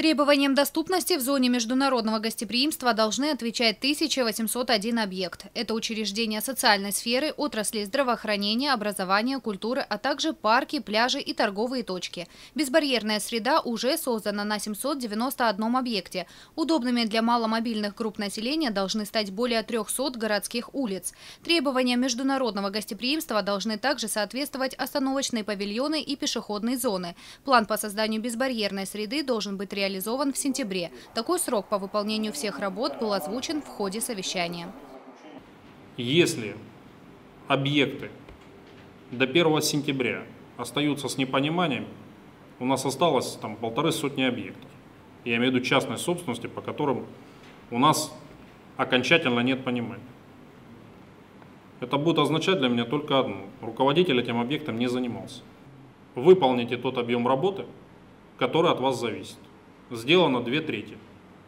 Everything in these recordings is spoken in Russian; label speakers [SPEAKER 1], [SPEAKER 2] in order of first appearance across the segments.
[SPEAKER 1] Требованиям доступности в зоне международного гостеприимства должны отвечать 1801 объект. Это учреждения социальной сферы, отрасли здравоохранения, образования, культуры, а также парки, пляжи и торговые точки. Безбарьерная среда уже создана на 791 объекте. Удобными для маломобильных групп населения должны стать более 300 городских улиц. Требованиям международного гостеприимства должны также соответствовать остановочные павильоны и пешеходные зоны. План по созданию безбарьерной среды должен быть реализован в сентябре. Такой срок по выполнению всех работ был озвучен в ходе совещания.
[SPEAKER 2] Если объекты до 1 сентября остаются с непониманием, у нас осталось там 150 объектов. Я имею в виду частной собственности, по которым у нас окончательно нет понимания. Это будет означать для меня только одно. Руководитель этим объектом не занимался. Выполните тот объем работы, который от вас зависит. Сделано 2/3.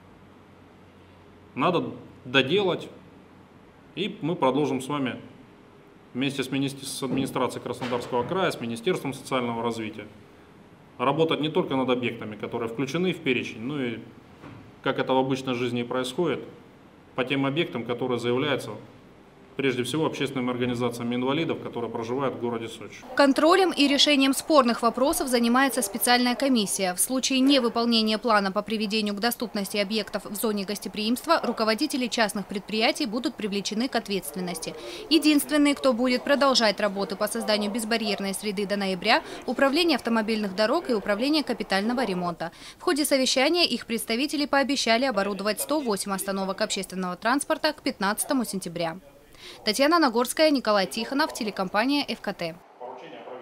[SPEAKER 2] Надо доделать, и мы продолжим с вами вместе с администрацией Краснодарского края, с Министерством социального развития работать не только над объектами, которые включены в перечень, но и, как это в обычной жизни и происходит, по тем объектам, которые заявляются прежде всего общественными организациями инвалидов, которые проживают в городе Сочи.
[SPEAKER 1] Контролем и решением спорных вопросов занимается специальная комиссия. В случае невыполнения плана по приведению к доступности объектов в зоне гостеприимства руководители частных предприятий будут привлечены к ответственности. Единственный, кто будет продолжать работы по созданию безбарьерной среды до ноября – Управление автомобильных дорог и Управление капитального ремонта. В ходе совещания их представители пообещали оборудовать 108 остановок общественного транспорта к 15 сентября. Татьяна Нагорская, Николай Тихонов, телекомпания ФКТ.